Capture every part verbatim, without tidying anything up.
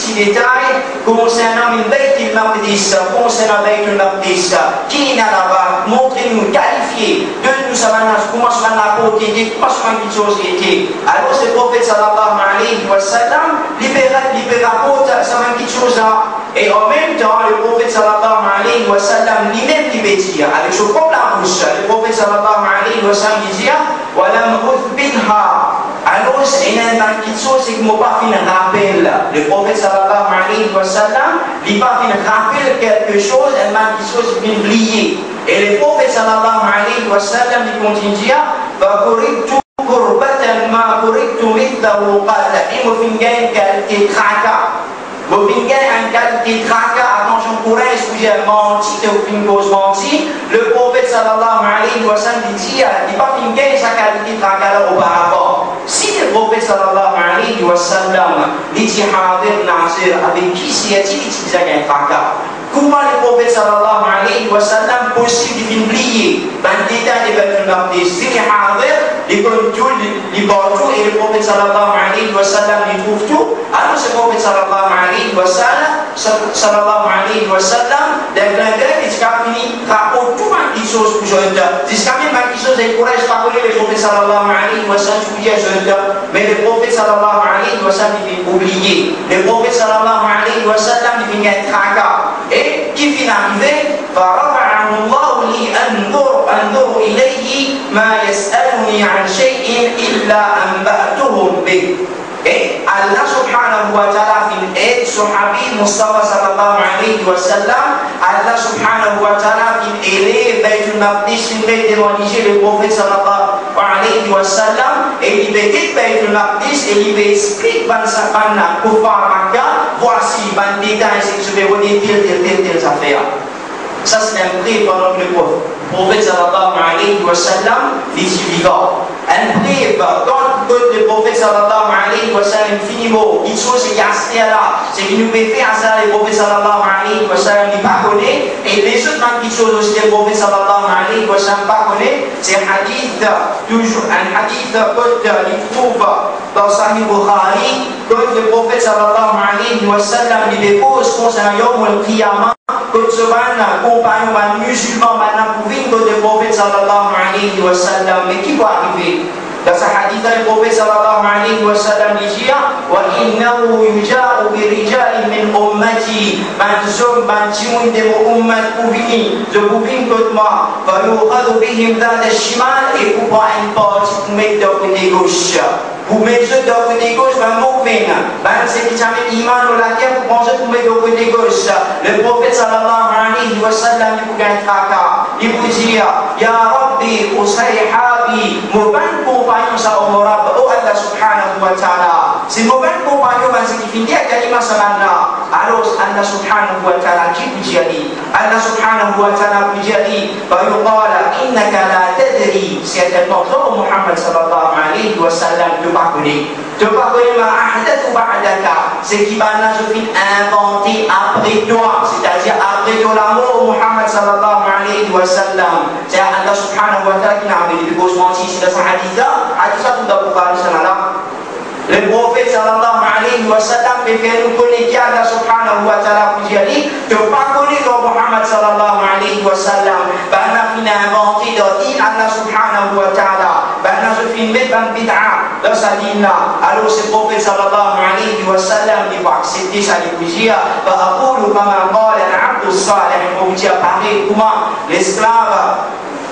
petits détails concernant une Bayt al-Maqdis, concernant Bayt al-Maqdis, qui est là-bas, montrez-nous, qualifiez, de nous savons comment se fait la côté, comment se fait une société. Alors, le prophète sallallahu alayhi wa sallam, libéra, libéra, ça va une chose là. Et en même temps, le prophète sallallahu alayhi wa sallam, lui-même, il dire, avec son propre la bouche, le prophète sallallahu alayhi wa sallam disait, Walam uthbitha. Alors, il y a une petite chose, c'est que je n'ai pas fait un rappel. Le prophète sallallahu alayhi wa sallam, il n'a pas fait un rappel quelque chose, il y a une petite chose qui est oubliée. Et le prophète sallallahu alayhi wa sallam, il continue à dire, Fakuriktu kurbatan ma kuriktu mithlahu qadla. Et moi, je fais une qualité traka. Je fais une qualité traka. Attention, pour un sujet menti, tu fais une cause menti. Le prophète sallallahu alayhi wa sallam, il dit, il n'a pas fait une qualité traka auparavant. Si le prophète sallallahu alayhi wa sallam dit Hadir Nasir, avec qui s'y-a-t-il utilisé un traka? Comment le prophète sallallahu alayhi wa sallam possible d'oublier dans le détail des Bayt al-Maqdis? Si les Hadir, les contrôles, les bordeaux et le prophète sallallahu alayhi wa sallam les trouve tout, alors ce prophète sallallahu alayhi wa sallam, sallallahu alayhi wa sallam, d'un clin d'œil, il a fini, rapporte tout un petit chose pour jeune. Jusqu'à même un petit chose, il pourrait se parler le prophète sallallahu alayhi wa sallam, je vous dis jeune. Mais le prophète sallallahu alayhi wa sallam, il fait oublier. Le prophète sallallahu alayhi wa sallam, il fait un tracas. Et qui finit arrivé, فَرَفَعَهُ اللَّهُ لِي أَنْظُرُ أَنْظُرُ إِلَيْهِ مَا يَسْأَلُنِي عَنْ شَيْءٍ إِلَّا أَنْبَأْتُهُمْ بِهِ. Et Allah subhanahu wa ta'ala fin aide son Habib Mustafa sallallahu alayhi wa sallam. Allah subhanahu wa ta'ala fin élève Bayt al-Maqdis, fin fait démoniger le prophète sallallahu alayhi wa sallam. Et il fait Bayt al-Maqdis et il explique ban sabana pour faire Makkah. Voici ban détail, c'est que je vais vous dire telle, telle, telle, telle affaire. Ça c'est un prix pendant que le prophète sallallahu alayhi wa sallam est vivant. Un prix quand le prophète sallallahu alayhi wa sallam finit mot, il chose c'est qu'il y a là, c'est qu'il nous fait faire ça, le prophète sallallahu alayhi wa sallam n'est pas connu, et les autres petites choses aussi le prophète sallallahu alayhi wa sallam pas connu, c'est un hadith, toujours un hadith qu'il trouve dans Sahih Bukhari, quand le prophète sallallahu alayhi wa sallam lui dépose concernant Yawm al-Qiyamah. Quand ce compagnon musulman maintenant pour vivre le prophète sallallahu alayhi wa sallam, mais qui va arriver? Dans ce hadith, le prophète sallallahu alayhi wa sallam dit wa innahu yuja'u bi rijalin min ummati, man zum man timun de mon ummat pour venir, je vous viens contre moi, fa yuqadu bihim dhat al-shimal, et pour prendre une partie pour mettre dans le côté gauche. Pour mettre dans le côté gauche, ben mouvement, ben c'est qui jamais iman ou la terre pour manger pour mettre dans le côté gauche. Le prophète sallallahu alayhi wa sallam il vous gagne traka, il vous dit ya Rabbi usayhabi, mon ban compagnon ça au Rabb, oh Allah subhanahu wa ta'ala. C'est mon ban compagnon ben c'est qui finit à kalima samana. Alors Allah subhanahu wa ta'ala qui vous dit Allah subhanahu wa ta'ala vous dit fa yuqala innaka la tadri, c'est un autre Muhammad sallallahu alayhi wa sallam. Tu pas connais, tu pas connais ma ahdathu ba'daka, c'est qui va nous inventer après toi, c'est-à-dire après toi l'amour Muhammad sallallahu alayhi wa sallam. C'est Allah subhanahu wa ta'ala qui n'a pas dit que menti, c'est dans ce hadith là, hadith là tout d'abord par Allah. Le prophète sallallahu alayhi wa sallam fait nous connaître Allah subhanahu wa ta'ala pour dire tu pas connais Muhammad sallallahu alayhi wa sallam, ben on a inventé dans dit Allah subhanahu wa ta'ala, ben on a fait mettre un bid'a dans sa dîne là. Alors ce prophète sallallahu alayhi wa sallam il va accepter ça, il va dire va aqulu kama qala al-abdu salih, il va dire pareil comment l'esclave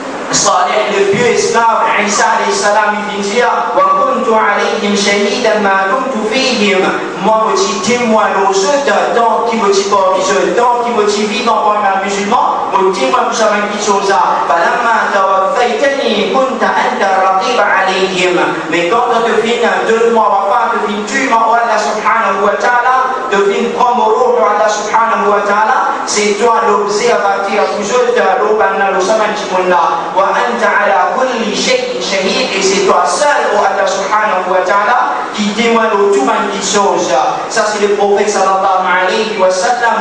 صالح le vieux esclave Isa alayhi salam il dit wa kuntu alayhim shahidan ma dumtu fihim, moi je suis témoin aux autres tant qu'ils me disent pas qu'ils tant qu'ils me disent vivant comme un musulman, je témoin pour ça même qui chose là falamma tawaffaytani kunta anta raqiba alayhim, mais quand on te finit deux mois avant te finit tu m'as Allah subhanahu wa ta'ala te finit prendre roue Allah subhanahu wa ta'ala, c'est toi l'observateur pour autres l'obana le saman chimonna wa anta ala kulli shay'in shahid, et c'est toi seul au Allah subhanahu wa ta'ala qui témoigne de tout une chose. Ça c'est le prophète sallallahu alayhi wa sallam, c'est qu'il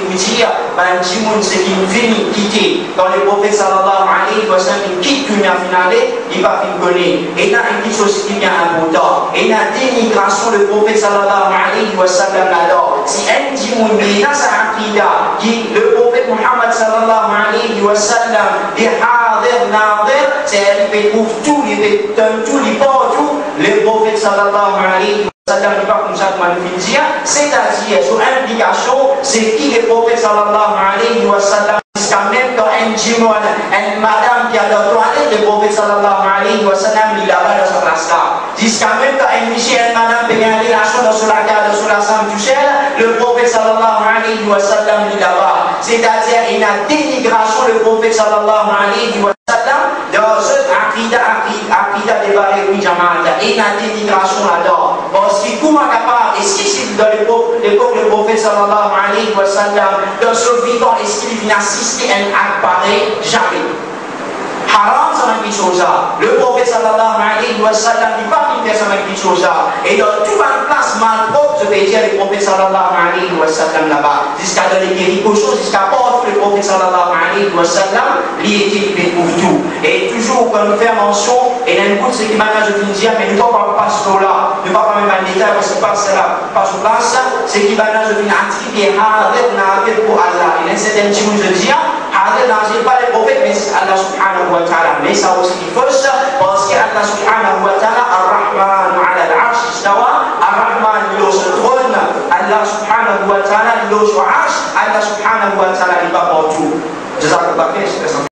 vous dire, ben, Jimoun, c'est qu'il finit quitter. Quand le prophète sallallahu alayhi wa sallam, il quitte tout le finale, il va finir connaître. Et là, une chose qui est bien importante. Et la dénigration, le prophète sallallahu alayhi wa sallam, alors, si un Jimoun, il a sa aqida, qui le prophète Muhammad sallallahu alayhi wa sallam, dit hadir, nadir, c'est il trouve tout, il donne tout, il porte tout. Le prophète sallallahu alayhi wa sallam, il pas comme ça que je vais dire, c'est-à-dire, sur indication, c'est qui le prophète sallallahu alayhi wa sallam, jusqu'à même quand un Jimoun, une madame qui a le toilette, le prophète sallallahu alayhi wa sallam, il a dans sa place là. Jusqu'à même quand un monsieur, une madame, peut aller la chose dans la garde, sur la sainte du ciel, le prophète sallallahu alayhi wa sallam, il a là. C'est-à-dire, il y a dénigration, le prophète sallallahu alayhi wa sallam, dans ce aqida, aqida des barres, oui, Jamaata, il y a dénigration là-dedans. Parce que, comment capable, est-ce qu'il c'est dans l'époque, l'époque du prophète sallallahu alayhi wa sallam, dans ce vivant, est-ce qu'il vient assister à un acte pareil? Jamais. Haram sama quelque chose. Le prophète sallallahu alayhi wa sallam n'est pas venu faire sama quelque chose. Et dans toute une place malpropre, je vais dire le prophète sallallahu alayhi wa sallam là-bas. Jusqu'à dans les guéris choses, jusqu'à porte le prophèt sallallahu alayhi wa sallam, il était fait pour tout. Et toujours quand nous faisons mention, et il y a une goutte, c'est qui maintenant je viens de dire, mais nous ne pouvons pas passer là, nous ne pouvons pas même en détail parce que passe là, pas sur place, c'est qui maintenant je viens d'attribuer Hadir Nadir pour Allah. Il y a un certain petit bout de dire, Hadir Nadir, pas le prophète, mais c'est Allah subhanahu wa ta'ala. Mais ça aussi il faut ça, parce que Allah subhanahu wa ta'ala, Ar-Rahman ala al-Arsh istawa, Ar-Rahman il est sur le trône, Allah subhanahu wa ta'ala il est sur l'arsh, Allah subhanahu wa ta'ala il va partout. Jazakallah khair.